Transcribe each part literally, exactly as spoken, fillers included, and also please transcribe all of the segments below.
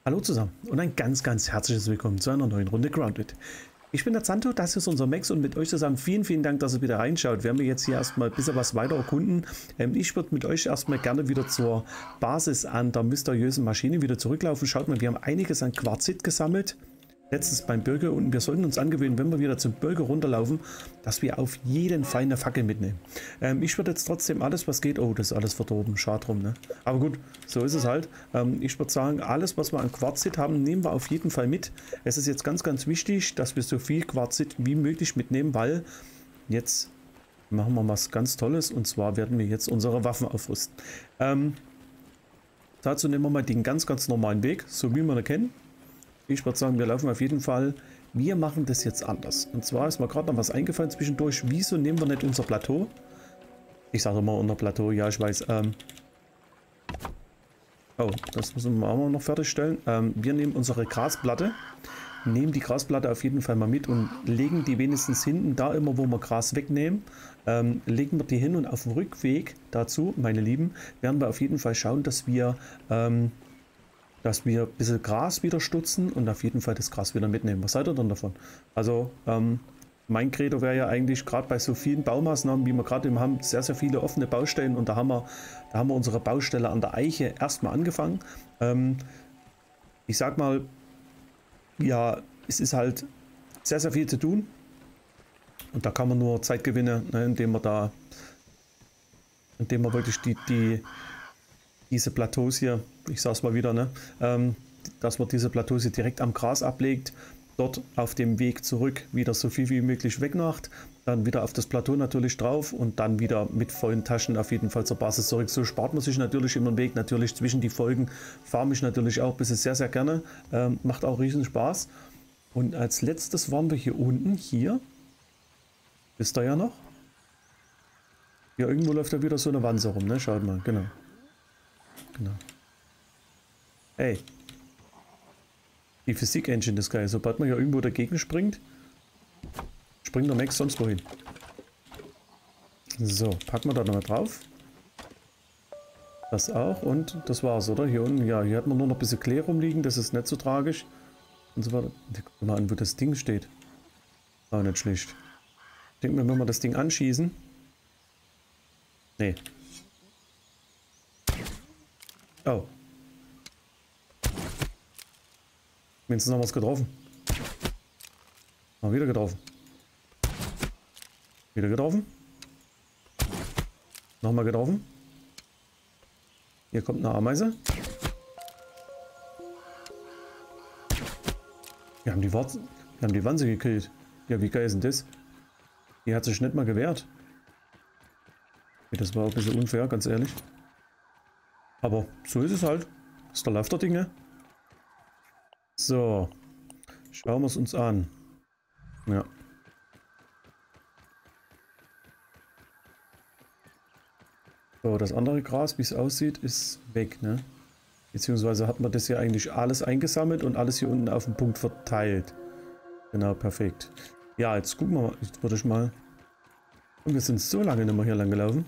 Hallo zusammen und ein ganz, ganz herzliches Willkommen zu einer neuen Runde Grounded. Ich bin der Zanto, das ist unser Max und mit euch zusammen vielen, vielen Dank, dass ihr wieder reinschaut. Wir werden jetzt hier erstmal ein bisschen was weiter erkunden. Ähm, ich würde mit euch erstmal gerne wieder zur Basis an der mysteriösen Maschine wieder zurücklaufen. Schaut mal, wir haben einiges an Quarzit gesammelt. Letztens beim Bürger und wir sollten uns angewöhnen, wenn wir wieder zum Bürger runterlaufen, dass wir auf jeden Fall eine Fackel mitnehmen. Ähm, ich würde jetzt trotzdem alles, was geht... Oh, das ist alles verdorben. Schade drum, ne? Aber gut, so ist es halt. Ähm, ich würde sagen, alles, was wir an Quarzit haben, nehmen wir auf jeden Fall mit. Es ist jetzt ganz, ganz wichtig, dass wir so viel Quarzit wie möglich mitnehmen, weil jetzt machen wir was ganz Tolles und zwar werden wir jetzt unsere Waffen aufrüsten. Ähm, dazu nehmen wir mal den ganz, ganz normalen Weg, so wie wir ihn kennen. Ich würde sagen, wir laufen auf jeden Fall. Wir machen das jetzt anders. Und zwar ist mir gerade noch was eingefallen zwischendurch. Wieso nehmen wir nicht unser Plateau? Ich sage immer unser Plateau, ja, ich weiß. Ähm oh, das müssen wir auch noch fertigstellen. Ähm, wir nehmen unsere Grasplatte. Nehmen die Grasplatte auf jeden Fall mal mit und legen die wenigstens hinten, da immer, wo wir Gras wegnehmen, ähm, legen wir die hin und auf dem Rückweg dazu, meine Lieben, werden wir auf jeden Fall schauen, dass wir... Ähm, dass wir ein bisschen Gras wieder stutzen und auf jeden Fall das Gras wieder mitnehmen. Was seid ihr denn davon? Also ähm, mein Credo wäre ja eigentlich gerade bei so vielen Baumaßnahmen, wie wir gerade eben haben, sehr, sehr viele offene Baustellen und da haben wir, da haben wir unsere Baustelle an der Eiche erstmal angefangen. Ähm, ich sag mal, ja, es ist halt sehr, sehr viel zu tun und da kann man nur Zeit gewinnen, ne, indem man da, indem man wirklich die, die diese Plateaus hier, ich sage es mal wieder, ne, ähm, dass man diese Plateaus hier direkt am Gras ablegt, dort auf dem Weg zurück wieder so viel wie möglich wegmacht, dann wieder auf das Plateau natürlich drauf und dann wieder mit vollen Taschen auf jeden Fall zur Basis zurück. So spart man sich natürlich immer den Weg, natürlich zwischen die Folgen farme ich natürlich auch ein bisschen sehr, sehr gerne, ähm, macht auch riesen Spaß. Und als letztes waren wir hier unten, hier, wisst ihr ja noch? Hier irgendwo läuft ja wieder so eine Wanze rum, ne, schaut mal, genau. Genau. Ey. Die Physik-Engine ist geil. Sobald man hier irgendwo dagegen springt, springt der Max sonst wohin. So, packen wir da nochmal drauf. Das auch und das war's, oder? Hier unten, ja, hier hat man nur noch ein bisschen Klee rumliegen, das ist nicht so tragisch. Und so weiter. Guck mal an, wo das Ding steht. Auch nicht schlecht. Ich denke mir, wenn wir das Ding anschießen. Nee. Oh. Mindestens haben wir es getroffen. Mal wieder getroffen. Wieder getroffen. Nochmal getroffen. Hier kommt eine Ameise. Wir haben die Warze, wir haben die Wanze gekillt. Ja, wie geil ist denn das? Die hat sich nicht mal gewehrt. Das war ein bisschen unfair, ganz ehrlich. Aber so ist es halt. Das ist der Lauf der Dinge. So. Schauen wir es uns an. Ja. So, das andere Gras, wie es aussieht, ist weg, ne? Beziehungsweise hat man das hier eigentlich alles eingesammelt und alles hier unten auf dem Punkt verteilt. Genau, perfekt. Ja, jetzt gucken wir mal. Jetzt würde ich mal... Und wir sind so lange nicht mehr hier lang gelaufen.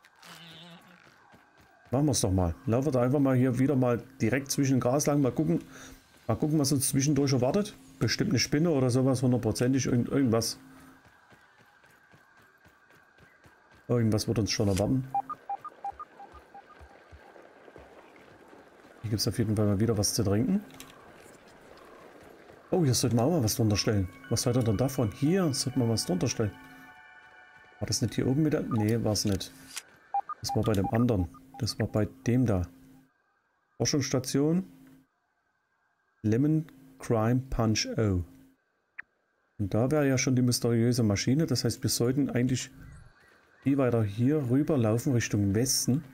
Machen wir es doch mal. Laufen wir da einfach mal hier wieder mal direkt zwischen Gras lang. Mal gucken, mal gucken, was uns zwischendurch erwartet. Bestimmt eine Spinne oder sowas, hundertprozentig. Irgend, irgendwas. Irgendwas wird uns schon erwarten. Hier gibt es auf jeden Fall mal wieder was zu trinken. Oh, hier sollten wir auch mal was drunter stellen. Was seid ihr denn davon? Hier sollten wir was drunter stellen. War das nicht hier oben wieder? Nee, war es nicht. Das war bei dem anderen. Das war bei dem da. Forschungsstation. Lemon Crime Punch O. Und da wäre ja schon die mysteriöse Maschine. Das heißt, wir sollten eigentlich die weiter hier rüber laufen Richtung Westen.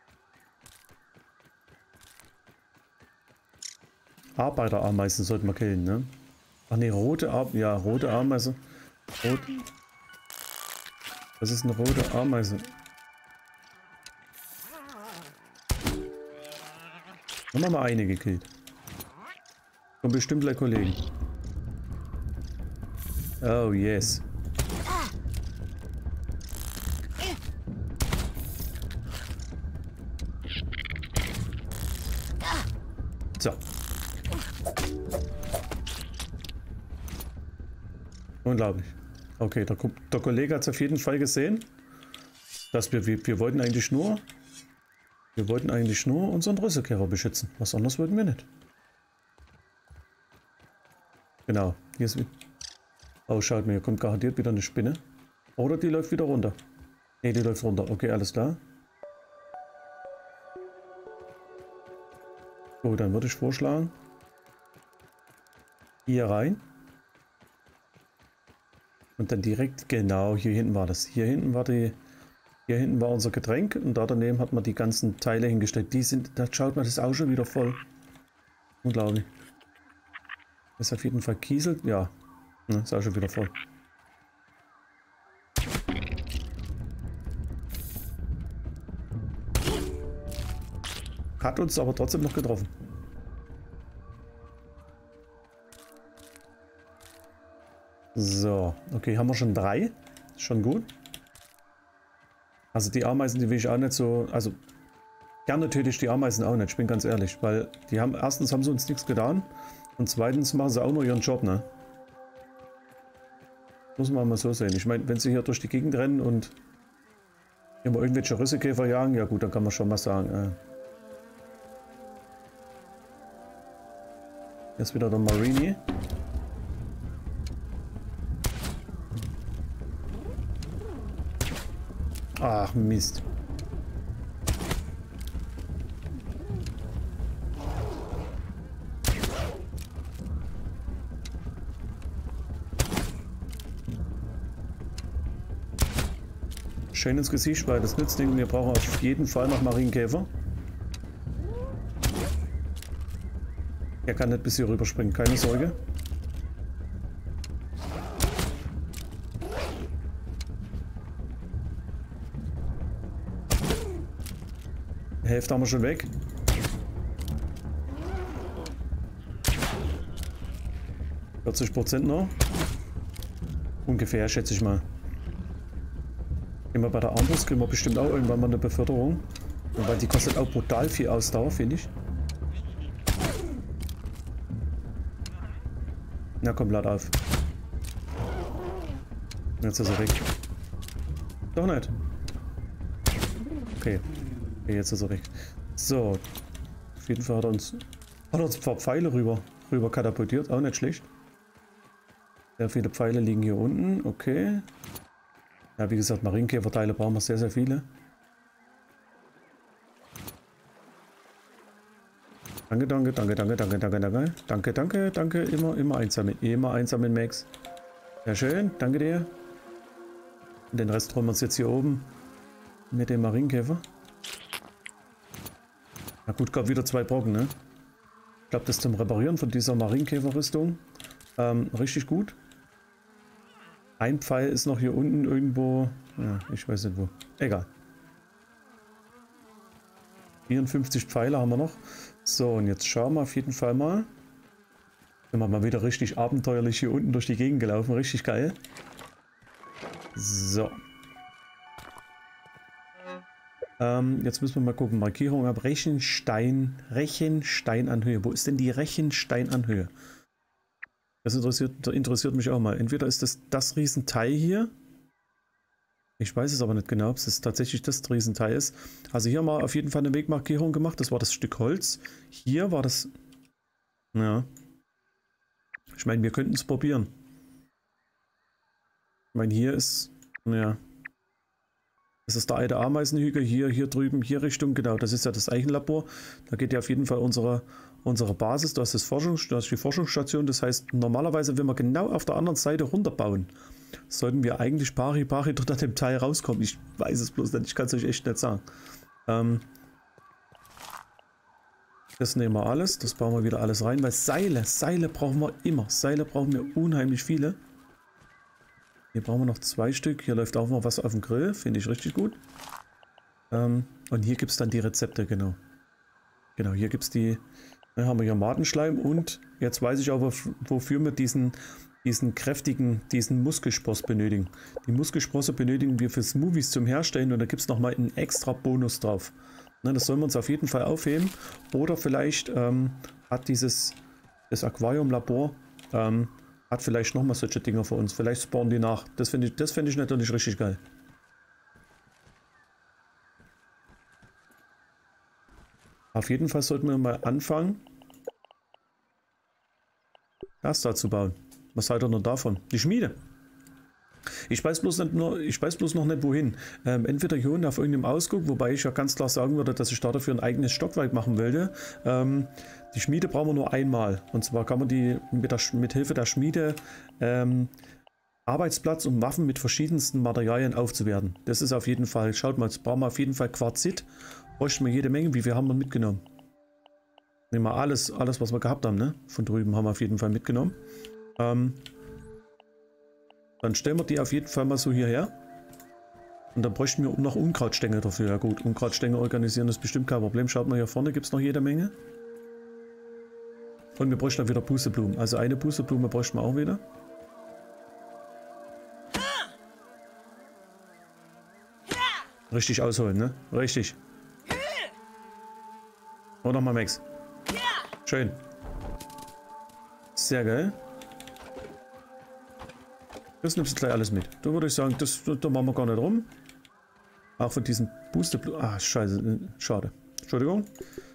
Arbeiterameisen sollten wir killen, ne? Ach ne, rote Ameise. Ja, rote Ameise. Rot. Das ist eine rote Ameise. Haben wir mal eine gekillt. Und bestimmt gleich Kollegen. Oh yes. So. Unglaublich. Okay, der, der Kollege hat es auf jeden Fall gesehen, dass wir, wir, wir wollten eigentlich nur, wir wollten eigentlich nur unseren Rüsselkäfer beschützen. Was anderes wollten wir nicht. Genau, hier ist, oh schaut mir, hier kommt garantiert wieder eine Spinne. Oder die läuft wieder runter. Ne, die läuft runter. Okay, alles klar. So, dann würde ich vorschlagen, hier rein. Und dann direkt, genau, hier hinten war das. Hier hinten war die, hier hinten war unser Getränk und da daneben hat man die ganzen Teile hingestellt. Die sind, da schaut man, das ist auch schon wieder voll. Unglaublich. Das ist auf jeden Fall Kiesel, ja, ne, ist auch schon wieder voll. Hat uns aber trotzdem noch getroffen. So, okay, haben wir schon drei. Schon gut. Also die Ameisen, die will ich auch nicht so, also gerne töte ich die Ameisen auch nicht, ich bin ganz ehrlich, weil die haben, erstens haben sie uns nichts getan und zweitens machen sie auch nur ihren Job, ne? Muss man mal so sehen. Ich meine, wenn sie hier durch die Gegend rennen und immer irgendwelche Rüsselkäfer jagen, ja gut, dann kann man schon mal sagen, äh, hier ist wieder der Marini. Ach Mist. Schön ins Gesicht, weil das nützt nichts. Wir brauchen auf jeden Fall noch Marienkäfer. Er kann nicht bis hier rüberspringen, keine Sorge. Die Hälfte haben wir schon weg. vierzig Prozent noch. Ungefähr, schätze ich mal. Immer bei der Armbrust kriegen wir bestimmt auch irgendwann mal eine Beförderung. Weil die kostet auch brutal viel Ausdauer, finde ich. Na komm, lad auf. Jetzt ist er weg. Doch nicht. Okay. Okay, jetzt ist er weg. So. Auf jeden Fall hat er uns, hat er uns ein paar Pfeile rüber, rüber katapultiert. Auch nicht schlecht. Sehr viele Pfeile liegen hier unten. Okay. Ja, wie gesagt, Marienkäferteile brauchen wir sehr, sehr viele. Danke, danke, danke, danke, danke, danke, danke. Danke, danke, danke. Immer, immer einsammeln. Immer einsammeln, Max. Sehr schön. Danke dir. Und den Rest holen wir uns jetzt hier oben mit dem Marienkäfer. Na gut, gab wieder zwei Brocken, ne? Ich glaube, das zum Reparieren von dieser Marienkäferrüstung ähm, richtig gut. Ein Pfeil ist noch hier unten irgendwo. Ja, ich weiß nicht wo. Egal. vierundfünfzig Pfeile haben wir noch. So, und jetzt schauen wir auf jeden Fall mal. Sind wir mal wieder richtig abenteuerlich hier unten durch die Gegend gelaufen. Richtig geil. So. Ähm, jetzt müssen wir mal gucken. Markierung ab Rechenstein. Rechensteinanhöhe. Wo ist denn die Rechensteinanhöhe? Das interessiert, interessiert mich auch mal. Entweder ist das das Riesenteil hier. Ich weiß es aber nicht genau, ob es tatsächlich das Riesenteil ist. Also hier haben wir auf jeden Fall eine Wegmarkierung gemacht. Das war das Stück Holz. Hier war das... Ja. Ich meine, wir könnten es probieren. Ich meine, hier ist... Ja. Das ist der alte Ameisenhügel. Hier, hier drüben, hier Richtung. Genau, das ist ja das Eichenlabor. Da geht ja auf jeden Fall unsere, unsere Basis. Du hast, das Forschungs, du hast die Forschungsstation. Das heißt, normalerweise, wenn wir genau auf der anderen Seite runterbauen, sollten wir eigentlich pari pari dort an dem Teil rauskommen. Ich weiß es bloß nicht. Ich kann es euch echt nicht sagen. Ähm, das nehmen wir alles. Das bauen wir wieder alles rein. Weil Seile, Seile brauchen wir immer. Seile brauchen wir unheimlich viele. Hier brauchen wir noch zwei Stück. Hier läuft auch noch was auf dem Grill. Finde ich richtig gut. Ähm, und hier gibt es dann die Rezepte, genau. Genau, hier gibt es die... Dann haben wir hier Madenschleim und jetzt weiß ich aber, wofür wir diesen, diesen kräftigen, diesen Muskelspross benötigen. Die Muskelsprosse benötigen wir für Smoothies zum Herstellen und da gibt es nochmal einen extra Bonus drauf. Ne, das sollen wir uns auf jeden Fall aufheben. Oder vielleicht ähm, hat dieses, das Aquarium-Labor ähm, hat vielleicht nochmal solche Dinger für uns. Vielleicht spawnen die nach. Das finde ich, das finde ich natürlich richtig geil. Auf jeden Fall sollten wir mal anfangen, das da zu bauen. Was haltet ihr noch davon? Die Schmiede. Ich weiß bloß, nicht nur, ich weiß bloß noch nicht wohin. Ähm, entweder hier unten auf irgendeinem Ausguck, wobei ich ja ganz klar sagen würde, dass ich da dafür ein eigenes Stockwerk machen wollte. Ähm, die Schmiede brauchen wir nur einmal. Und zwar kann man die mit, der, mit Hilfe der Schmiede ähm, Arbeitsplatz und Waffen mit verschiedensten Materialien aufzuwerten. Das ist auf jeden Fall, schaut mal, jetzt brauchen wir auf jeden Fall Quarzit. Bräuchten wir jede Menge. Wie viel haben wir mitgenommen? Nehmen wir alles, alles was wir gehabt haben, ne? Von drüben haben wir auf jeden Fall mitgenommen. Ähm, dann stellen wir die auf jeden Fall mal so hierher. Und dann bräuchten wir noch Unkrautstängel dafür. Ja gut, Unkrautstängel organisieren ist bestimmt kein Problem. Schaut mal, hier vorne gibt es noch jede Menge. Und wir bräuchten dann wieder Pusteblumen. Also eine Pusteblume bräuchten wir auch wieder. Richtig ausholen, ne? Richtig. Und nochmal Max. Schön. Sehr geil. Das nimmst du gleich alles mit. Da würde ich sagen, das, da machen wir gar nicht rum. Auch von diesen Booster... Ah, scheiße. Schade. Entschuldigung.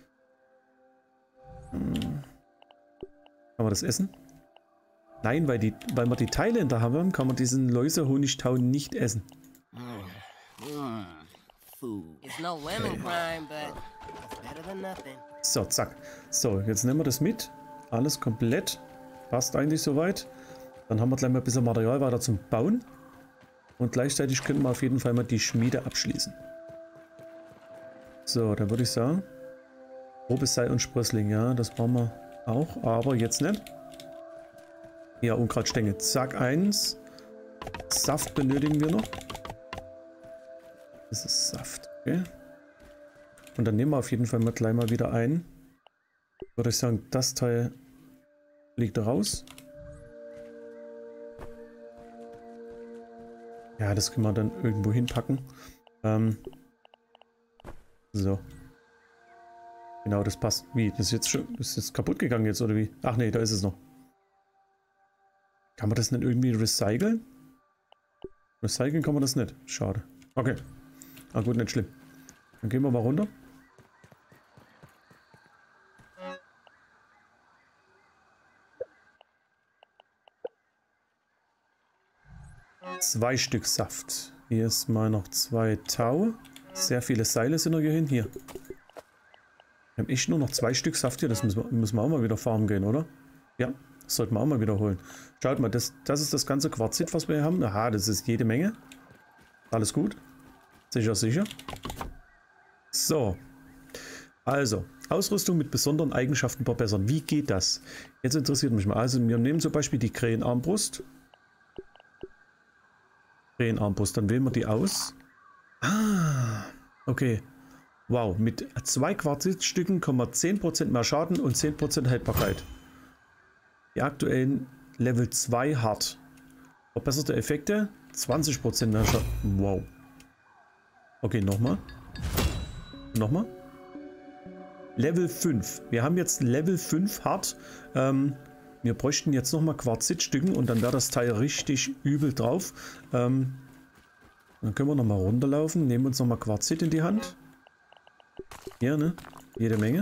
Hm. Kann man das essen? Nein, weil, die, weil wir die Teile in der Hand haben, kann man diesen Läuse-Honigtau nicht essen. So, zack. So, jetzt nehmen wir das mit. Alles komplett. Passt eigentlich soweit. Dann haben wir gleich mal ein bisschen Material weiter zum Bauen. Und gleichzeitig können wir auf jeden Fall mal die Schmiede abschließen. So, da würde ich sagen, grobes Seil und Sprössling, ja, das brauchen wir auch, aber jetzt nicht. Ja, Unkrautstängel. Zack, eins. Saft benötigen wir noch. Das ist Saft, okay. Und dann nehmen wir auf jeden Fall mal gleich mal wieder ein. Würde ich sagen, das Teil liegt da raus. Ja, das können wir dann irgendwo hinpacken. Ähm, so. Genau, das passt. Wie? Das ist jetzt schon, das ist jetzt kaputt gegangen jetzt, oder wie? Ach nee, da ist es noch. Kann man das nicht irgendwie recyceln? Recyceln kann man das nicht. Schade. Okay. Ah gut, nicht schlimm. Dann gehen wir mal runter. Zwei Stück Saft. Hier ist mal noch zwei Tau. Sehr viele Seile sind noch hier hin. Hier. Wir haben echt nur noch zwei Stück Saft hier. Das müssen wir, müssen wir auch mal wieder farmen gehen, oder? Ja, das sollten wir auch mal wiederholen. Schaut mal, das, das ist das ganze Quarzit, was wir hier haben. Aha, das ist jede Menge. Alles gut. Sicher, sicher. So. Also, Ausrüstung mit besonderen Eigenschaften verbessern. Wie geht das? Jetzt interessiert mich mal. Also, wir nehmen zum Beispiel die Krähenarmbrust. Krähenarmbrust, dann wählen wir die aus. Ah, okay. Wow, mit zwei Quarzitstücken kommen wir zehn Prozent mehr Schaden und zehn Prozent Haltbarkeit. Die aktuellen Level zwei hart. Verbesserte Effekte, zwanzig Prozent mehr Schaden. Wow. Okay, nochmal. Nochmal. Level fünf. Wir haben jetzt Level fünf hart. Ähm, wir bräuchten jetzt nochmal Quarzitstücken und dann wäre das Teil richtig übel drauf. Ähm, dann können wir nochmal runterlaufen. Nehmen uns nochmal Quarzit in die Hand. Hier, ne? Jede Menge.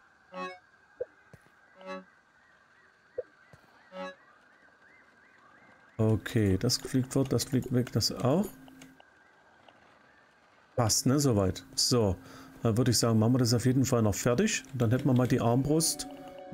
Okay, das fliegt weg, das fliegt weg, das auch. Passt, ne? Soweit. So, dann würde ich sagen, machen wir das auf jeden Fall noch fertig. Dann hätten wir mal die Armbrust.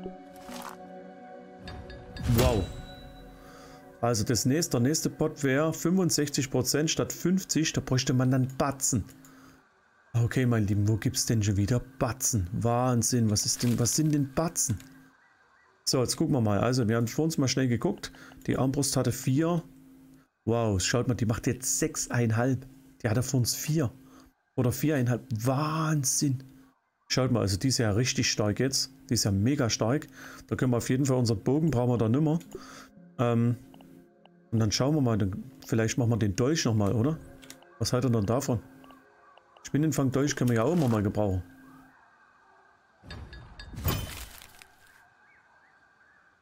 Wow. Also das nächste, der nächste Pot wäre fünfundsechzig Prozent statt fünfzig. Da bräuchte man dann Batzen. Okay, mein Lieben, wo gibt es denn schon wieder Batzen? Wahnsinn, was ist denn, was sind denn Batzen? So, jetzt gucken wir mal. Also, wir haben vor uns mal schnell geguckt. Die Armbrust hatte vier. Wow, schaut mal, die macht jetzt sechs Komma fünf. Die hatte vor uns vier. Oder vier Komma fünf. Wahnsinn. Schaut mal, also die ist ja richtig stark jetzt. Die ist ja mega stark. Da können wir auf jeden Fall unseren Bogen, brauchen wir da nimmer. Ähm, und dann schauen wir mal, dann, vielleicht machen wir den Dolch nochmal, oder? Was haltet ihr denn davon? Spinnenfang Dolch können wir ja auch immer mal gebrauchen.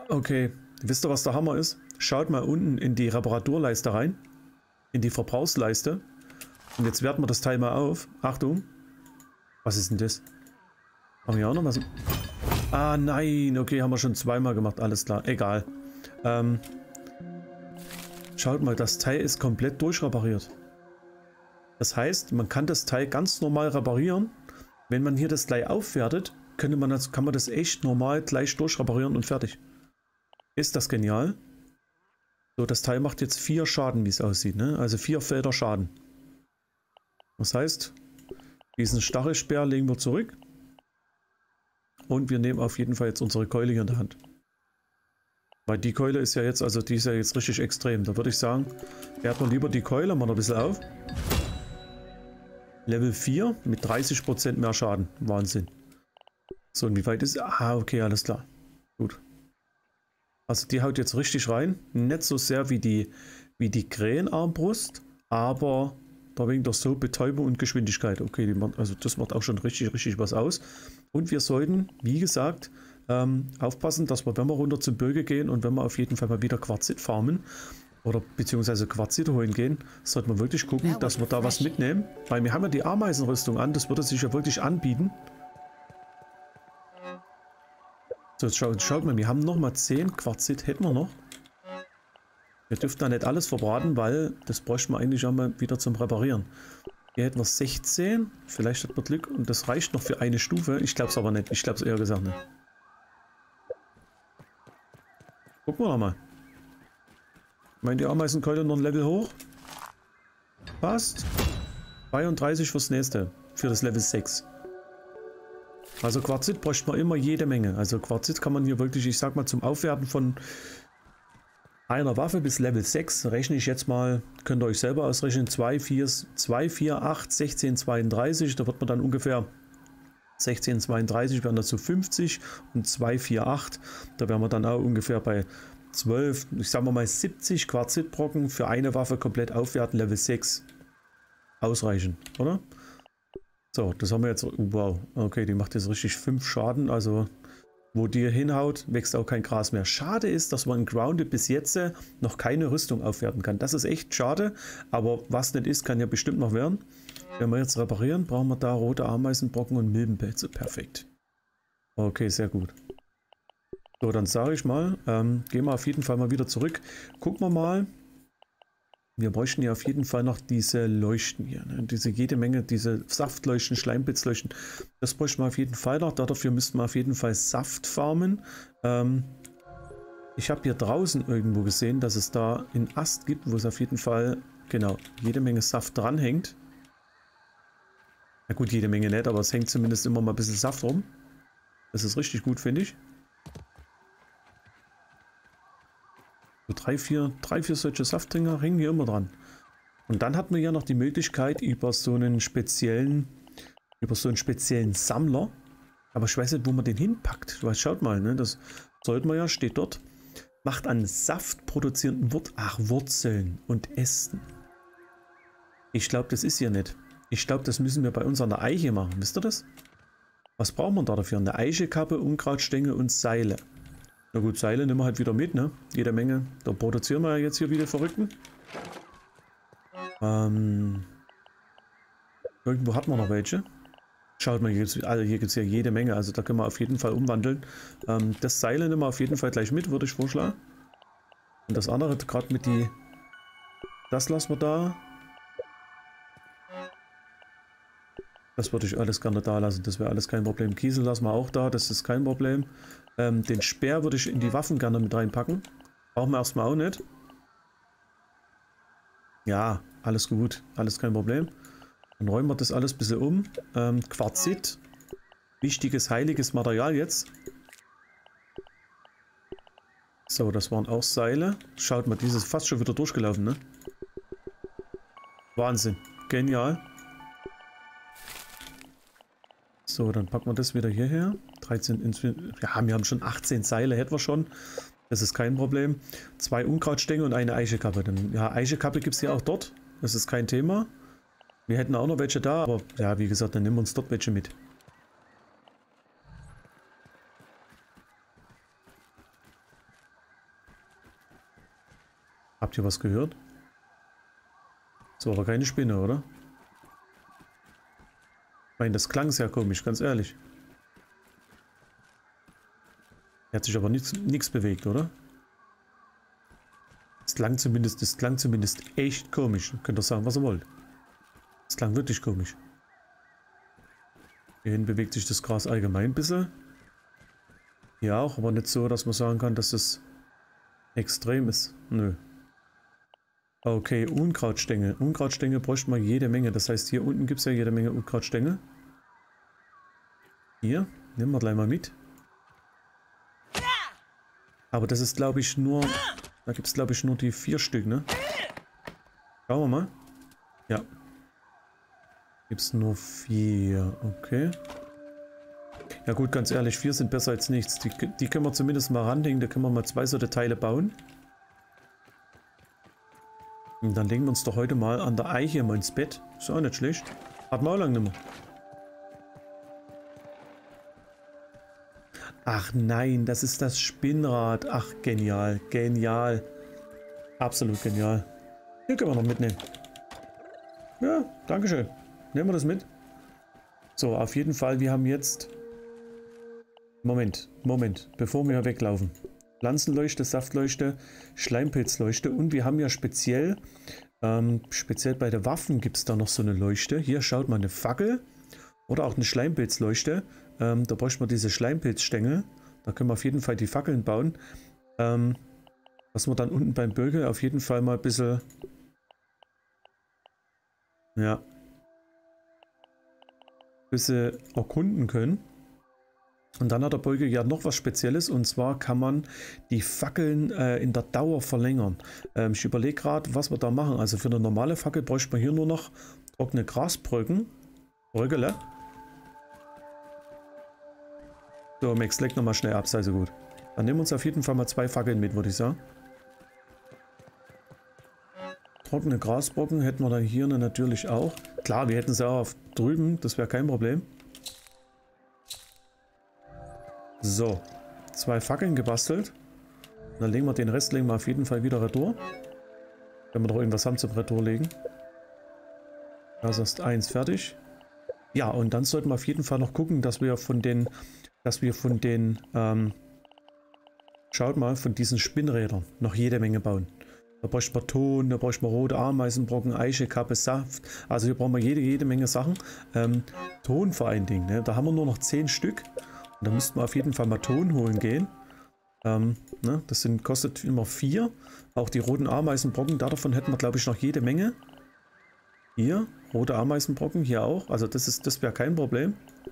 Okay, wisst ihr, was der Hammer ist? Schaut mal unten in die Reparaturleiste rein. In die Verbrauchsleiste. Und jetzt werten wir das Teil mal auf. Achtung. Was ist denn das? Haben wir auch noch was? Ah nein, okay, haben wir schon zweimal gemacht. Alles klar, egal. Ähm, schaut mal, das Teil ist komplett durchrepariert. Das heißt, man kann das Teil ganz normal reparieren. Wenn man hier das gleich aufwertet, könnte man das, kann man das echt normal gleich durchreparieren und fertig. Ist das genial? So, das Teil macht jetzt vier Schaden, wie es aussieht, ne? Also vier Felder Schaden. Das heißt, diesen Stachelspeer legen wir zurück. Und wir nehmen auf jeden Fall jetzt unsere Keule hier in der Hand. Weil die Keule ist ja jetzt, also die ist ja jetzt richtig extrem. Da würde ich sagen, werten wir lieber die Keule mal ein bisschen auf. Level vier mit dreißig Prozent mehr Schaden. Wahnsinn. So, und wie weit ist es? Ah, okay, alles klar. Gut. Also die haut jetzt richtig rein. Nicht so sehr wie die, wie die Krähenarmbrust, aber da wegen der so Betäubung und Geschwindigkeit. Okay, die macht, also das macht auch schon richtig, richtig was aus. Und wir sollten, wie gesagt, ähm, aufpassen, dass wir, wenn wir runter zum Böge gehen und wenn wir auf jeden Fall mal wieder Quarzit farmen oder beziehungsweise Quarzit holen gehen, sollten wir wirklich gucken, dass wir da was mitnehmen. Weil wir haben ja die Ameisenrüstung an, das würde sich ja wirklich anbieten. So, jetzt schaut, schaut mal, wir haben noch mal zehn Quarzit, hätten wir noch. Wir dürften da nicht alles verbraten, weil das bräuchten wir eigentlich auch mal wieder zum Reparieren. Hier hätten wir sechzehn, vielleicht hat man Glück und das reicht noch für eine Stufe. Ich glaube es aber nicht, ich glaube es eher gesagt nicht. Gucken wir noch mal. Ich meine, die Ameisenkeule noch ein Level hoch. Passt. zweiunddreißig fürs nächste, für das Level sechs. Also Quarzit bräuchte man immer jede Menge. Also Quarzit kann man hier wirklich, ich sag mal, zum Aufwerten von einer Waffe bis Level sechs, rechne ich jetzt mal, könnt ihr euch selber ausrechnen, zwei, vier, zwei, vier, acht, sechzehn, zweiunddreißig, da wird man dann ungefähr sechzehn, zweiunddreißig wären dazu fünfzig und zwei, vier, acht, da wären wir dann auch ungefähr bei zwölf, ich sag mal siebzig Quarzitbrocken für eine Waffe komplett aufwerten, Level sechs. Ausreichen, oder? So, das haben wir jetzt, wow, okay, die macht jetzt richtig fünf Schaden, also wo die hinhaut, wächst auch kein Gras mehr. Schade ist, dass man in Grounded bis jetzt noch keine Rüstung aufwerten kann. Das ist echt schade, aber was nicht ist, kann ja bestimmt noch werden. Wenn wir jetzt reparieren, brauchen wir da rote Ameisenbrocken und Milbenpelze. Perfekt. Okay, sehr gut. So, dann sage ich mal, ähm, gehen wir auf jeden Fall mal wieder zurück. Gucken wir mal. Wir bräuchten ja auf jeden Fall noch diese Leuchten hier, ne? Diese jede Menge, diese Saftleuchten, Schleimblitzleuchten. Das bräuchten wir auf jeden Fall noch. Dafür müssten wir auf jeden Fall Saft farmen. Ähm, ich habe hier draußen irgendwo gesehen, dass es da einen Ast gibt, wo es auf jeden Fall, genau, jede Menge Saft dranhängt. Na gut, jede Menge nicht, aber es hängt zumindest immer mal ein bisschen Saft rum. Das ist richtig gut, finde ich. So drei, vier, drei, vier solche Saftdinger hängen hier immer dran. Und dann hat man ja noch die Möglichkeit über so einen speziellen, über so einen speziellen Sammler. Aber ich weiß nicht, wo man den hinpackt. Du weißt, schaut mal, ne? Das sollte man ja, steht dort. Macht an Saft produzierenden Wurzeln, ach, Wurzeln und Ästen. Ich glaube, das ist hier nicht. Ich glaube, das müssen wir bei uns an der Eiche machen. Wisst ihr das? Was brauchen wir da dafür? Eine Eichekappe, Unkrautstängel und Seile. Na gut, Seile nehmen wir halt wieder mit, ne? Jede Menge. Da produzieren wir ja jetzt hier wieder Verrückten. Ähm, irgendwo hat man noch welche. Schaut mal, hier gibt es also hier gibt's ja jede Menge. Also da können wir auf jeden Fall umwandeln. Ähm, das Seile nehmen wir auf jeden Fall gleich mit, würde ich vorschlagen. Und das andere, gerade mit die... Das lassen wir da. Das würde ich alles gerne da lassen. Das wäre alles kein Problem. Kiesel lassen wir auch da. Das ist kein Problem. Ähm, den Speer würde ich in die Waffen gerne mit reinpacken. Brauchen wir erstmal auch nicht. Ja, alles gut. Alles kein Problem. Dann räumen wir das alles ein bisschen um. Ähm, Quarzit. Wichtiges, heiliges Material jetzt. So, das waren auch Seile. Schaut mal, dieses ist fast schon wieder durchgelaufen, ne? Wahnsinn. Genial. So, dann packen wir das wieder hierher. dreizehn, ja, wir haben schon achtzehn Seile, hätten wir schon. Das ist kein Problem. Zwei Unkrautstängel und eine Eichekappe. Dann, ja, Eichekappe gibt es ja auch dort. Das ist kein Thema. Wir hätten auch noch welche da, aber ja, wie gesagt, dann nehmen wir uns dort welche mit. Habt ihr was gehört? So, aber keine Spinne, oder? Ich meine, das klang sehr komisch, ganz ehrlich. Er hat sich aber nichts bewegt, oder? Es klang zumindest, es klang zumindest echt komisch. Könnt ihr sagen, was ihr wollt. Es klang wirklich komisch. Hierhin bewegt sich das Gras allgemein ein bisschen. Hier auch, aber nicht so, dass man sagen kann, dass das extrem ist. Nö. Okay, Unkrautstängel. Unkrautstängel bräuchte man jede Menge. Das heißt, hier unten gibt es ja jede Menge Unkrautstängel. Hier, nehmen wir gleich mal mit. Aber das ist, glaube ich, nur... Da gibt es, glaube ich, nur die vier Stück, ne? Schauen wir mal. Ja. Gibt es nur vier. Okay. Ja gut, ganz ehrlich, vier sind besser als nichts. Die, die können wir zumindest mal ranhängen. Da können wir mal zwei solche Teile bauen. Und dann legen wir uns doch heute mal an der Eiche mal ins Bett. Ist auch nicht schlecht. Hat man auch lange nicht mehr. Ach nein, das ist das Spinnrad. Ach, genial, genial. Absolut genial. Hier können wir noch mitnehmen. Ja, dankeschön. Nehmen wir das mit. So, auf jeden Fall, wir haben jetzt... Moment, Moment, bevor wir weglaufen. Pflanzenleuchte, Saftleuchte, Schleimpilzleuchte und wir haben ja speziell, ähm, speziell bei den Waffen gibt es da noch so eine Leuchte. Hier schaut mal eine Fackel oder auch eine Schleimpilzleuchte. Ähm, da bräuchten wir diese Schleimpilzstängel. Da können wir auf jeden Fall die Fackeln bauen. Ähm, was wir dann unten beim Bürger auf jeden Fall mal ein bisschen... Ja. Ein bisschen erkunden können. Und dann hat der Beuge ja noch was Spezielles und zwar kann man die Fackeln äh, in der Dauer verlängern. Ähm, ich überlege gerade, was wir da machen. Also für eine normale Fackel bräuchte man hier nur noch trockene Grasbrücken. Bröckele. So, Max, leg nochmal schnell ab, sei so gut. Dann nehmen wir uns auf jeden Fall mal zwei Fackeln mit, würde ich sagen. Trockene Grasbrocken hätten wir dann hier natürlich auch. Klar, wir hätten sie auch auf drüben, das wäre kein Problem. So, zwei Fackeln gebastelt. Dann legen wir den Rest legen wir auf jeden Fall wieder retour. Wenn wir noch irgendwas haben zum Retour legen. Das ist eins fertig. Ja, und dann sollten wir auf jeden Fall noch gucken, dass wir von den, dass wir von den, ähm, schaut mal, von diesen Spinnrädern noch jede Menge bauen. Da bräuchten wir Ton, da bräuchten wir rote Ameisenbrocken, Eiche, Kappe, Saft. Also hier brauchen wir jede, jede Menge Sachen. Ähm, Ton vor allen Dingen, ne? Da haben wir nur noch zehn Stück. Und da müssten wir auf jeden Fall mal Ton holen gehen. Ähm, ne? Das sind, kostet immer vier. Auch die roten Ameisenbrocken, davon hätten wir, glaube ich, noch jede Menge. Hier, rote Ameisenbrocken, hier auch. Also das ist, das wäre kein Problem.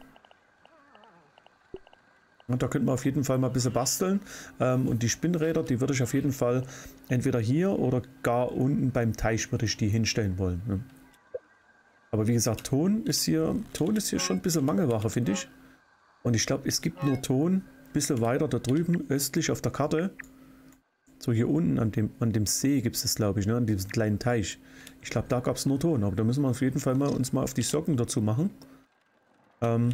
Und da könnten wir auf jeden Fall mal ein bisschen basteln. Ähm, und die Spinnräder, die würde ich auf jeden Fall entweder hier oder gar unten beim Teich würde ich die hinstellen wollen. Ne? Aber wie gesagt, Ton ist hier, Ton ist hier schon ein bisschen Mangelware, finde ich. Und ich glaube, es gibt nur Ton ein bisschen weiter da drüben, östlich auf der Karte. So hier unten an dem, an dem See gibt es das, glaube ich, ne? An diesem kleinen Teich. Ich glaube, da gab es nur Ton. Aber da müssen wir auf jeden Fall mal uns mal auf die Socken dazu machen. Ähm,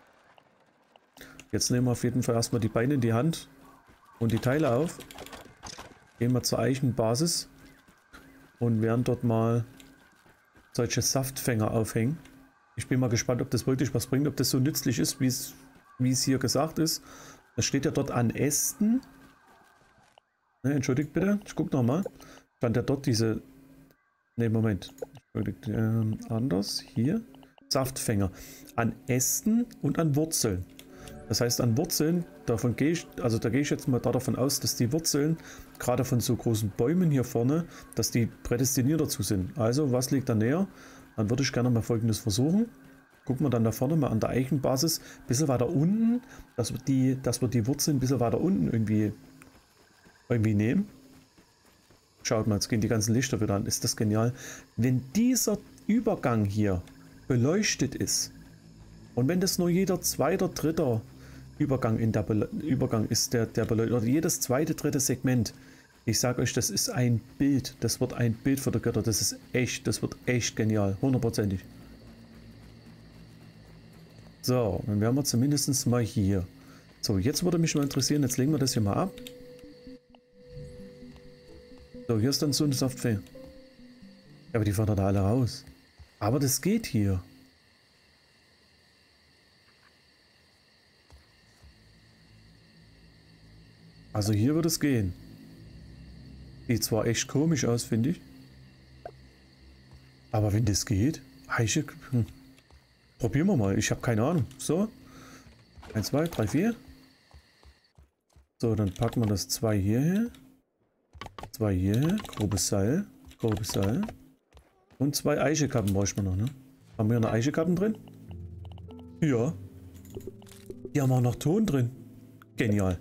jetzt nehmen wir auf jeden Fall erstmal die Beine in die Hand und die Teile auf. Gehen wir zur Eichenbasis und werden dort mal solche Saftfänger aufhängen. Ich bin mal gespannt, ob das wirklich was bringt, ob das so nützlich ist, wie es wie es hier gesagt ist. Das steht ja dort an Ästen. Ne, entschuldigt bitte, ich gucke nochmal. Stand ja dort diese... Ne, Moment. Entschuldigt, ähm, anders. Hier. Saftfänger. An Ästen und an Wurzeln. Das heißt, an Wurzeln, davon gehe ich, also da gehe ich jetzt mal davon aus, dass die Wurzeln, gerade von so großen Bäumen hier vorne, dass die prädestiniert dazu sind. Also, was liegt da näher? Dann würde ich gerne mal Folgendes versuchen. Gucken wir dann da vorne mal an der Eichenbasis, ein bisschen weiter unten, dass wir die, dass wir die Wurzeln ein bisschen weiter unten irgendwie, irgendwie nehmen. Schaut mal, jetzt gehen die ganzen Lichter wieder an. Ist das genial? Wenn dieser Übergang hier beleuchtet ist und wenn das nur jeder zweite, dritte Übergang in der Be Übergang ist, der, der beleuchtet, oder jedes zweite, dritte Segment, ich sage euch, das ist ein Bild. Das wird ein Bild für die Götter. Das ist echt, das wird echt genial. Hundertprozentig. So, dann wären wir zumindest mal hier. So, jetzt würde mich mal interessieren, jetzt legen wir das hier mal ab. So, hier ist dann so eine Software. Ja, aber die fahren da alle raus. Aber das geht hier. Also hier wird es gehen. Sieht zwar echt komisch aus, finde ich. Aber wenn das geht, Eiche, hm. Probieren wir mal. Ich habe keine Ahnung. So. eins, zwei, drei, vier. So, dann packen wir das zwei hierher. zwei hierher. Grobes Seil. Grobes Seil. Und zwei Eichekappen bräuchten wir noch, ne? Haben wir noch Eichekappen drin? Ja. Hier haben wir auch noch Ton drin. Genial.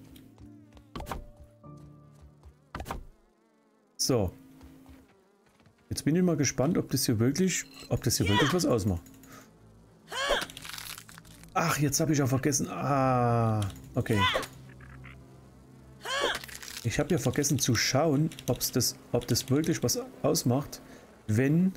So. Jetzt bin ich mal gespannt, ob das hier wirklich, ob das hier wirklich was ausmacht. Ach, jetzt habe ich ja vergessen. Ah, okay. Ich habe ja vergessen zu schauen, ob's das, ob das wirklich was ausmacht, wenn,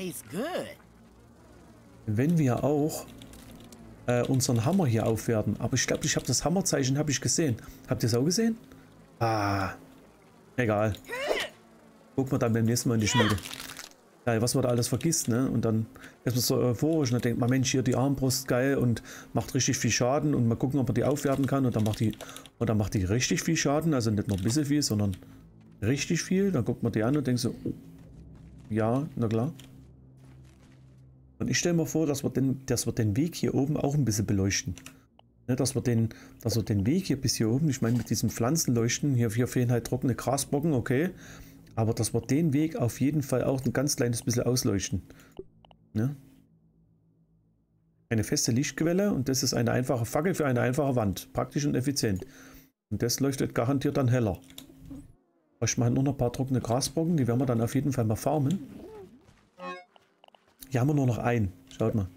wenn wir auch äh, unseren Hammer hier aufwerten. Aber ich glaube, ich habe das Hammerzeichen habe ich gesehen. Habt ihr es auch gesehen? Ah, egal. Gucken wir dann beim nächsten Mal in die Schmiede. Ja, was man da alles vergisst, ne? Und dann ist man so euphorisch und dann denkt man, Mensch, hier die Armbrust geil und macht richtig viel Schaden und mal gucken, ob man die aufwerten kann und dann macht die und dann macht die richtig viel Schaden, also nicht nur ein bisschen viel, sondern richtig viel. Dann guckt man die an und denkt so, oh, ja, na klar. Und ich stelle mir vor, dass wir den, dass wir den Weg hier oben auch ein bisschen beleuchten. Ne, dass wir den, dass wir den Weg hier bis hier oben, ich meine mit diesem Pflanzenleuchten, hier, hier fehlen halt trockene Grasbrocken, okay. Aber dass wir den Weg auf jeden Fall auch ein ganz kleines bisschen ausleuchten. Ne? Eine feste Lichtquelle und das ist eine einfache Fackel für eine einfache Wand. Praktisch und effizient. Und das leuchtet garantiert dann heller. Ich mache nur noch ein paar trockene Grasbrocken, die werden wir dann auf jeden Fall mal farmen. Hier haben wir nur noch einen. Schaut mal.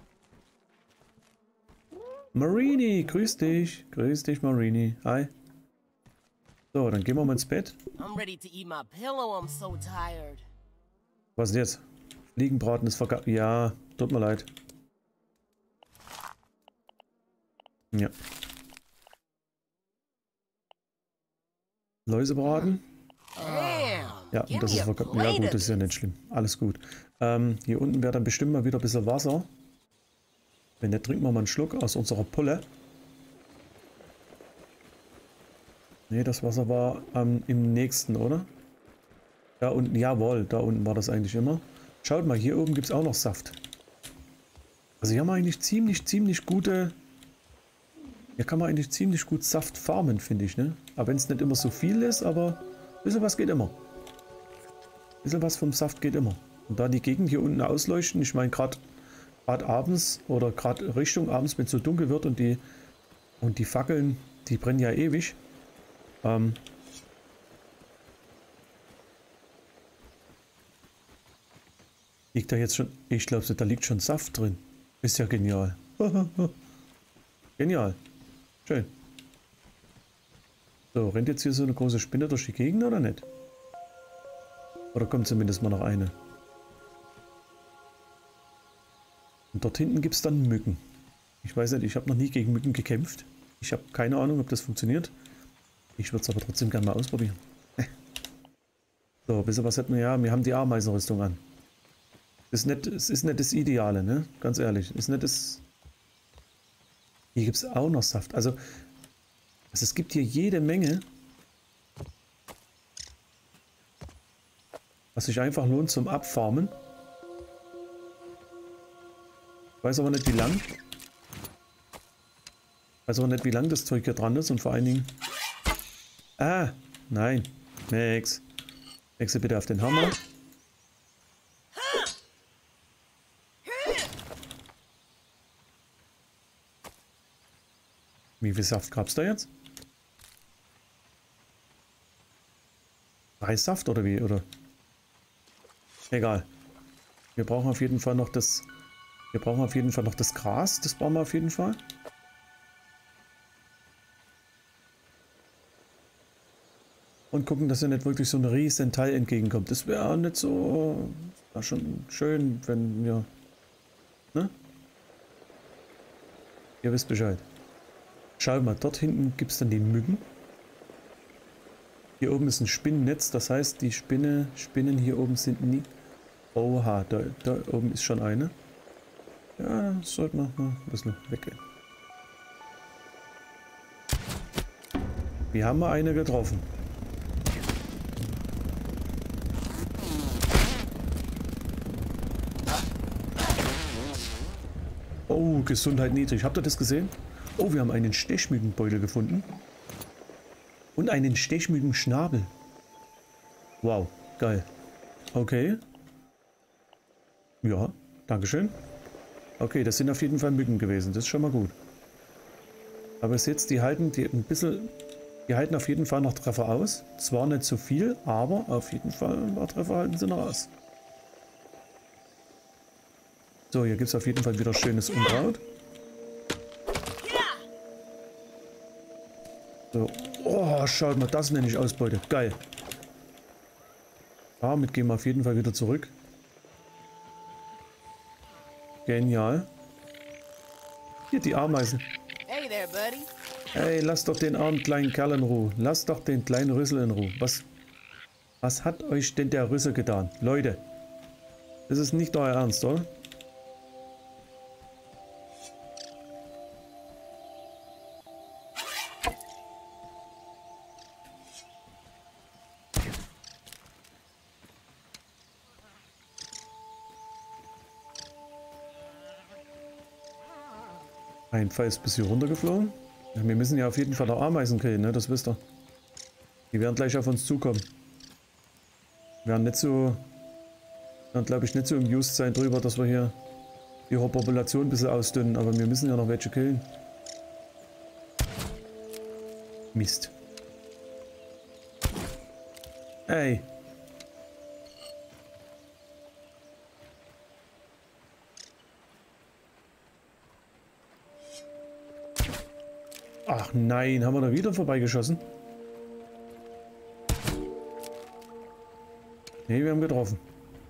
Marini, grüß dich. Grüß dich, Marini. Hi. So, dann gehen wir mal ins Bett. Was ist jetzt? Fliegenbraten ist verga... Ja, tut mir leid. Ja. Läusebraten. Ja, und das ist verga... Ja gut, das ist ja nicht schlimm. Alles gut. Ähm, hier unten wäre dann bestimmt mal wieder ein bisschen Wasser. Wenn nicht, trinken wir mal einen Schluck aus unserer Pulle. Ne, das Wasser war ähm, im nächsten, oder? Da unten, jawohl, da unten war das eigentlich immer. Schaut mal, hier oben gibt es auch noch Saft. Also hier haben wir eigentlich ziemlich, ziemlich gute... Hier kann man eigentlich ziemlich gut Saft farmen, finde ich, ne? Aber wenn es nicht immer so viel ist, aber ein bisschen was geht immer. Ein bisschen was vom Saft geht immer. Und da die Gegend hier unten ausleuchten, ich meine gerade gerade abends oder gerade Richtung abends, wenn es so dunkel wird und die und die Fackeln, die brennen ja ewig. Ähm, liegt da jetzt schon, ich glaube, da liegt schon Saft drin. Ist ja genial. Genial. Schön. So, rennt jetzt hier so eine große Spinne durch die Gegend oder nicht? Oder kommt zumindest mal noch eine? Und dort hinten gibt es dann Mücken. Ich weiß nicht, ich habe noch nie gegen Mücken gekämpft. Ich habe keine Ahnung, ob das funktioniert. Ich würde es aber trotzdem gerne mal ausprobieren. So, wisst ihr, was hätten wir? Ja, wir haben die Ameisenrüstung an. Ist nicht, es ist nicht das Ideale, ne? Ganz ehrlich. Ist nicht das... Hier gibt es auch noch Saft. Also, also, es gibt hier jede Menge, was sich einfach lohnt zum Abfarmen. Ich weiß aber nicht, wie lang. Ich weiß aber nicht, wie lang das Zeug hier dran ist und vor allen Dingen... Ah, nein. Max. Wechsel bitte auf den Hammer. Wie viel Saft gab es da jetzt? Drei Saft oder wie? Oder? Egal. Wir brauchen auf jeden Fall noch das... Wir brauchen auf jeden Fall noch das Gras. Das brauchen wir auf jeden Fall. Und gucken, dass er nicht wirklich so ein riesen Teil entgegenkommt. Das wäre nicht so... War schon schön, wenn wir... Ne? Ihr wisst Bescheid. Schau mal, dort hinten gibt es dann die Mücken. Hier oben ist ein Spinnennetz, das heißt, die Spinne, Spinnen hier oben sind nie... Oha, da, da oben ist schon eine. Ja, das sollte man mal ein bisschen weggehen. Wir haben mal eine getroffen. Oh, Gesundheit niedrig. Habt ihr das gesehen? Oh, wir haben einen Stechmückenbeutel gefunden. Und einen Stechmückenschnabel. Wow, geil. Okay. Ja, dankeschön. Okay, das sind auf jeden Fall Mücken gewesen. Das ist schon mal gut. Aber ihr seht, die halten die ein bisschen... Die halten auf jeden Fall noch Treffer aus. Zwar nicht so viel, aber auf jeden Fall ein paar Treffer halten sie noch aus. So, hier gibt es auf jeden Fall wieder schönes Unkraut. So. Oh, schaut mal, das nenne ich Ausbeute. Geil. Damit gehen wir auf jeden Fall wieder zurück. Genial. Hier die Ameisen. Hey there, buddy. Hey, lass doch den armen kleinen Kerl in Ruhe. Lass doch den kleinen Rüssel in Ruhe. Was, was hat euch denn der Rüssel getan? Leute, das ist nicht euer Ernst, oder? Ein Pfeil ist bis hier runtergeflogen. Ja, wir müssen ja auf jeden Fall noch Ameisen killen, ne? Das wisst ihr. Die werden gleich auf uns zukommen. Wir werden nicht so... werden, glaube ich, nicht so amused sein drüber, dass wir hier ihre Population ein bisschen ausdünnen. Aber wir müssen ja noch welche killen. Mist. Ey. Ach nein, haben wir da wieder vorbeigeschossen? Ne, wir haben getroffen.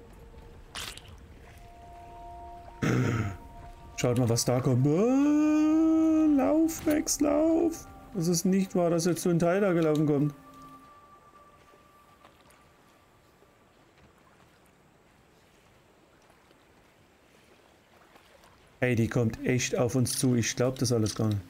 Schaut mal, was da kommt. Oh, lauf, Max, lauf. Das ist nicht wahr, dass jetzt so ein Teil da gelaufen kommt. Ey, die kommt echt auf uns zu. Ich glaube das alles gar nicht.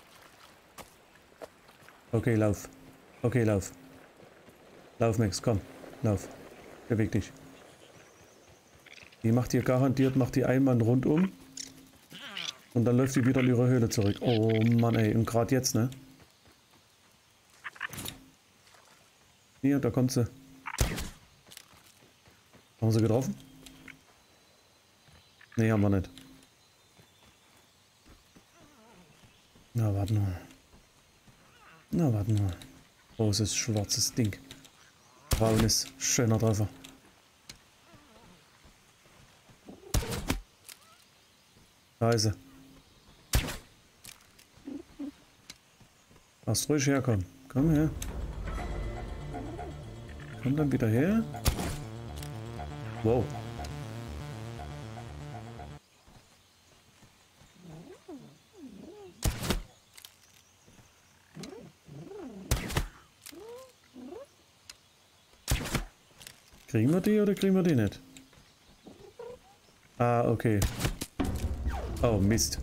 Okay, lauf. Okay, lauf. Lauf, Max, komm. Lauf. Beweg dich. Die macht hier garantiert, macht die einmal rundum. Und dann läuft sie wieder in ihre Höhle zurück. Oh Mann, ey. Und gerade jetzt, ne? Hier, da kommt sie. Haben wir sie getroffen? Ne, haben wir nicht. Na, warte mal. Na, warte mal. Großes, schwarzes Ding. Braunes, schöner Treffer. Da ist sie. Lass ruhig herkommen. Komm her. Komm dann wieder her. Wow. Kriegen wir die oder kriegen wir die nicht? Ah, okay. Oh, Mist.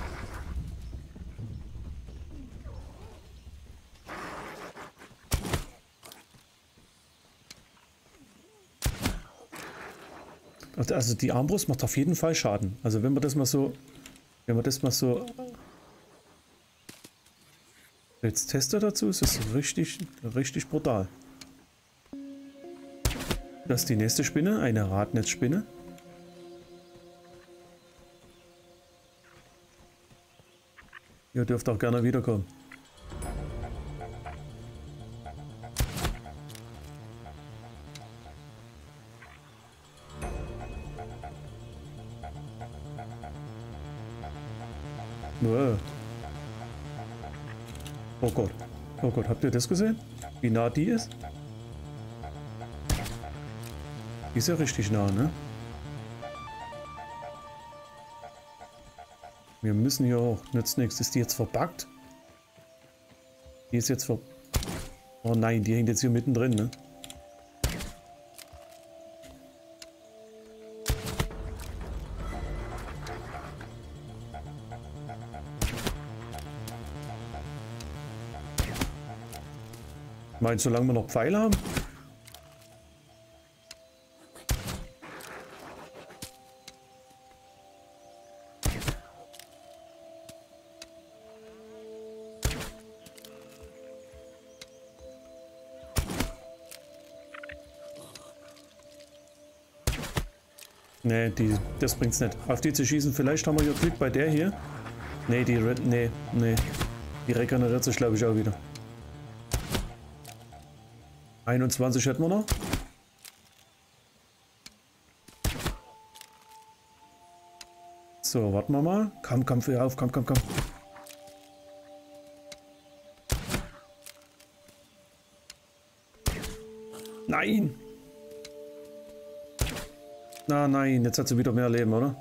Also die Armbrust macht auf jeden Fall Schaden. Also wenn man das mal so... Wenn man das mal so... Jetzt Tester dazu, ist es richtig, richtig brutal. Das ist die nächste Spinne, eine Radnetzspinne. Ihr dürft auch gerne wiederkommen. Wow. Oh Gott. Oh Gott, habt ihr das gesehen? Wie nah die ist? Die ist ja richtig nah, ne? Wir müssen hier auch. Nützt nichts. Ist die jetzt verbuggt? Die ist jetzt ver... Oh nein, die hängt jetzt hier mittendrin, ne? Meinst du, solange wir noch Pfeile haben? Nee, die, das bringt's nicht. Auf die zu schießen, vielleicht haben wir hier Glück bei der hier. Nee, die, nee, nee. Die regeneriert sich, glaube ich, auch wieder. einundzwanzig hätten wir noch. So, warten wir mal. Komm, komm, für auf, komm, komm, komm. Nein! Na nein, jetzt hat sie wieder mehr Leben, oder?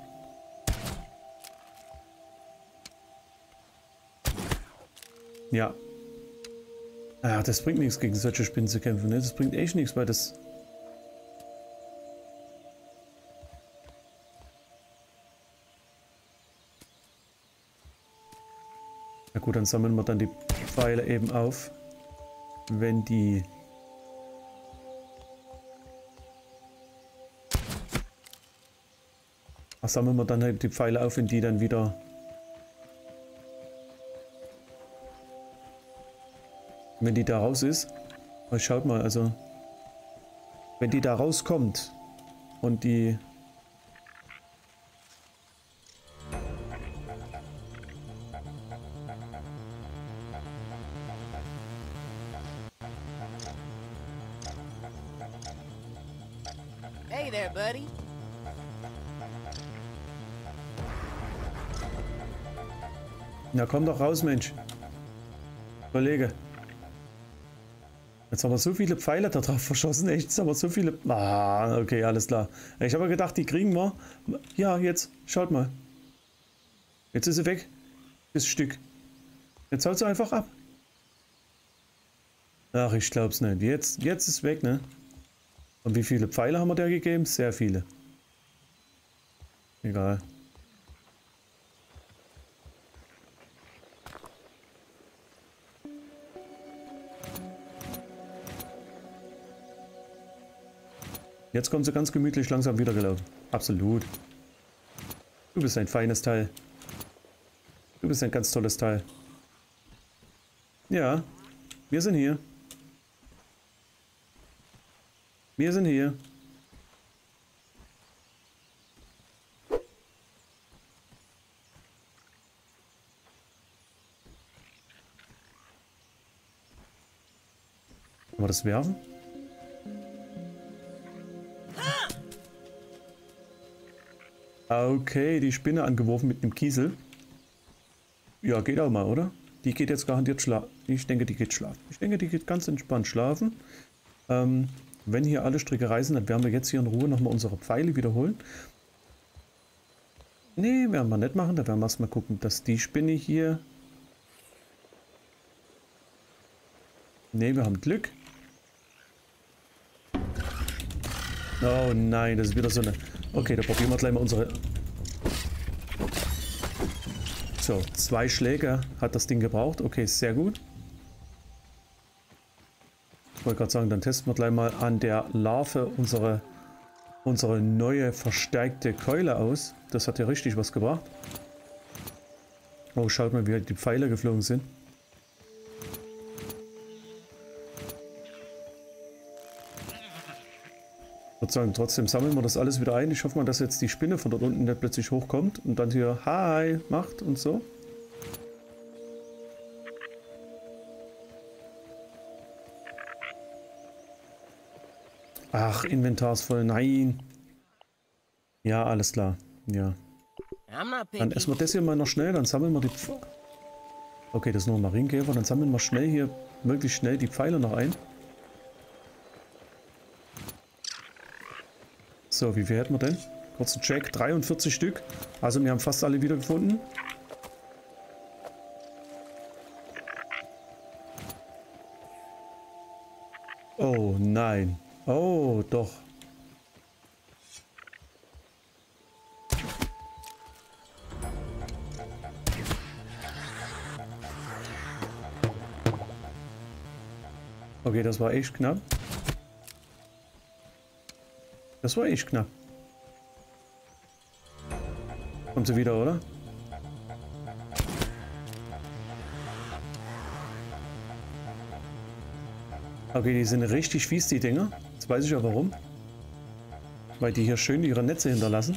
Ja. Ja, das bringt nichts, gegen solche Spinnen zu kämpfen, ne? Das bringt echt nichts, weil das... Na gut, dann sammeln wir dann die Pfeile eben auf, wenn die... Ach, sammeln wir dann halt die Pfeile auf, wenn die dann wieder... Wenn die da raus ist. Aber schaut mal, also... Wenn die da rauskommt und die... Hey there, buddy. Na komm doch raus, Mensch. Kollege. Jetzt haben wir so viele Pfeile da drauf verschossen. Echt, jetzt haben wir so viele... Ah, okay, alles klar. Ich habe gedacht, die kriegen wir. Ja, jetzt. Schaut mal. Jetzt ist sie weg. Das Stück. Jetzt haut sie einfach ab. Ach, ich glaub's nicht. Jetzt, jetzt ist weg, ne? Und wie viele Pfeile haben wir der gegeben? Sehr viele. Egal. Jetzt kommt sie ganz gemütlich langsam wieder gelaufen. Absolut. Du bist ein feines Teil. Du bist ein ganz tolles Teil. Ja, wir sind hier. Wir sind hier. Kann man das werfen? Okay, die Spinne angeworfen mit einem Kiesel. Ja, geht auch mal, oder? Die geht jetzt garantiert schlafen. Ich denke, die geht schlafen. Ich denke, die geht ganz entspannt schlafen. Ähm, wenn hier alle Stricke reißen, dann werden wir jetzt hier in Ruhe nochmal unsere Pfeile wiederholen. Nee, werden wir nicht machen. Da werden wir erstmal gucken, dass die Spinne hier... Nee, wir haben Glück. Oh nein, das ist wieder so eine... Okay, da probieren wir gleich mal unsere... So, zwei Schläge hat das Ding gebraucht. Okay, sehr gut. Ich wollte gerade sagen, dann testen wir gleich mal an der Larve unsere, unsere neue verstärkte Keule aus. Das hat ja richtig was gebracht. Oh, schaut mal, wie die Pfeile geflogen sind. Ich würde sagen, trotzdem sammeln wir das alles wieder ein. Ich hoffe mal, dass jetzt die Spinne von dort unten nicht plötzlich hochkommt und dann hier Hi macht und so. Ach, Inventar ist voll. Nein. Ja, alles klar. Ja. Dann essen wir das hier mal noch schnell, dann sammeln wir die... Pf okay, das ist nur ein Marienkäfer. Dann sammeln wir schnell hier, möglichst schnell die Pfeile noch ein. So, wie viel hätten wir denn? Kurzen Check, dreiundvierzig Stück. Also wir haben fast alle wieder gefunden. Oh nein. Oh doch. Okay, das war echt knapp. Das war echt knapp. Kommt sie wieder, oder? Okay, die sind richtig fies, die Dinger. Jetzt weiß ich ja warum. Weil die hier schön ihre Netze hinterlassen.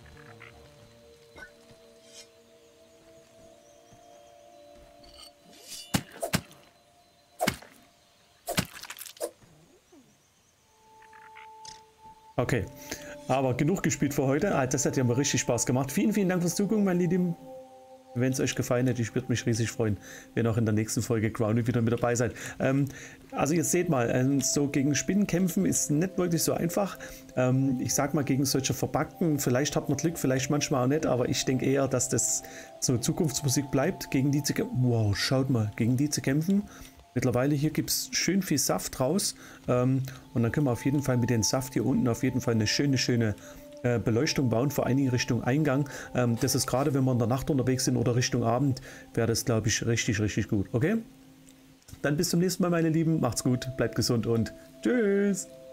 Okay, aber genug gespielt für heute. Ah, das hat ja mal richtig Spaß gemacht. Vielen, vielen Dank fürs Zugucken, meine Lieben. Wenn es euch gefallen hat, ich würde mich riesig freuen, wenn auch in der nächsten Folge Grounded wieder mit dabei seid. Ähm, also ihr seht mal, ähm, so gegen Spinnen kämpfen ist nicht wirklich so einfach. Ähm, ich sag mal, gegen solche Verpackten, vielleicht hat man Glück, vielleicht manchmal auch nicht, aber ich denke eher, dass das so Zukunftsmusik bleibt, gegen die zu kämpfen. Wow, schaut mal, gegen die zu kämpfen. Mittlerweile hier gibt es schön viel Saft raus, ähm, und dann können wir auf jeden Fall mit dem Saft hier unten auf jeden Fall eine schöne, schöne Beleuchtung bauen, vor allen Dingen Richtung Eingang. Ähm, das ist gerade, wenn wir in der Nacht unterwegs sind oder Richtung Abend, wäre das, glaube ich, richtig, richtig gut. Okay? Dann bis zum nächsten Mal, meine Lieben. Macht's gut, bleibt gesund und tschüss!